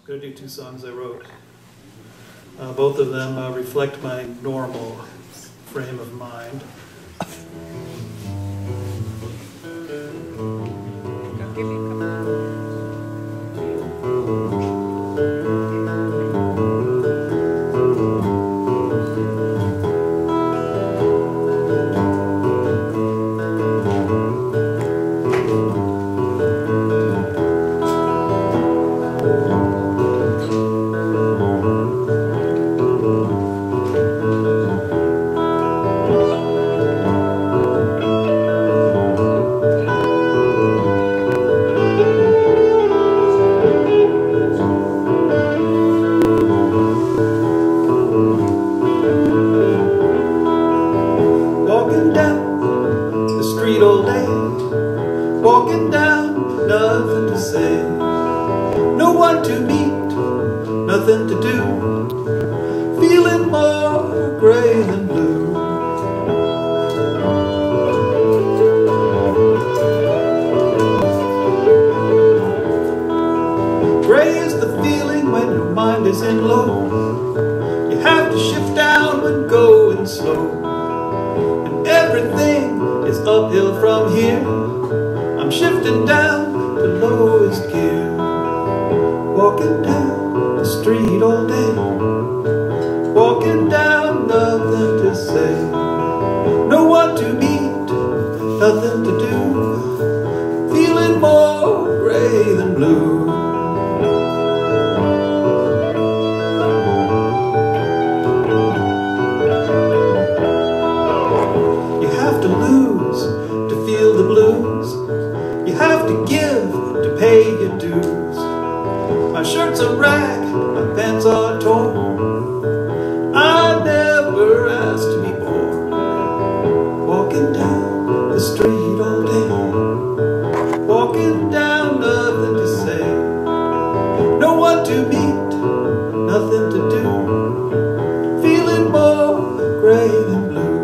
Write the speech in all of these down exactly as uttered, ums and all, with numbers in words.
going to do two songs I wrote. Uh, both of them uh, reflect my normal frame of mind. Give me a couple. All day, walking down, nothing to say, no one to meet, nothing to do, feeling more gray than blue. Gray is the feeling when your mind is in low. You have to shift down when going slow, and everything is uphill from here. I'm shifting down to lowest gear, walking down the street all day, walking down, nothing to say, no one to meet, nothing to do, feeling more gray than blue. You have to lose to feel the blues. You have to give to pay your dues. My shirt's a rag, my pants are torn. I never asked to be born. Walking down the street all day, walking down, nothing to say, no one to meet, nothing to do, feeling more gray than blue.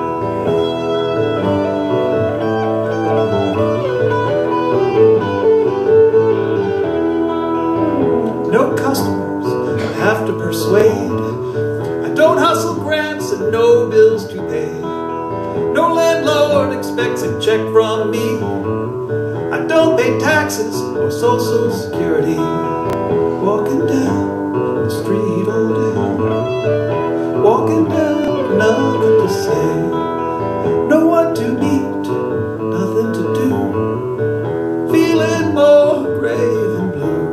No customers I have to persuade. I don't hustle grants and no bills to pay. No landlord expects a check from me. I don't pay taxes or social security. Walking down the street all day, walking down, nothing to say, no one to meet, nothing to do, feeling more gray than blue.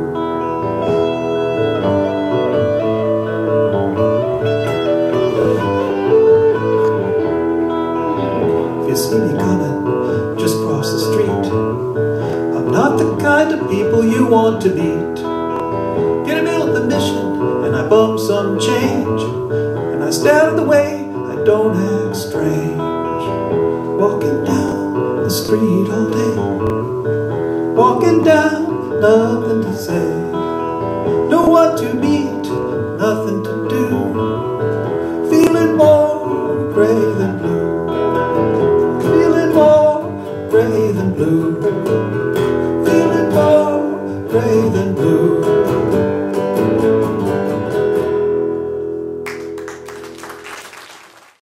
You see me coming, just cross the street. I'm not the kind of people you want to meet. Get a bill at the mission, and I bum some change, and I stare out of the way, I don't act strange. Walking down the street all day, walking down, nothing to say, no one to meet, nothing to do, feeling more gray than blue. Feeling more gray than blue.